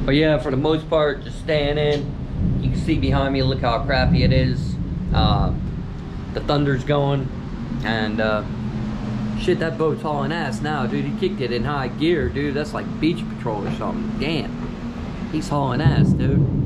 But yeah, for the most part, just staying in. You can see behind me, look how crappy it is. The thunder's going, and shit, that boat's hauling ass now, dude. He kicked it in high gear, dude. That's like Beach Patrol or something. Damn, he's hauling ass, dude.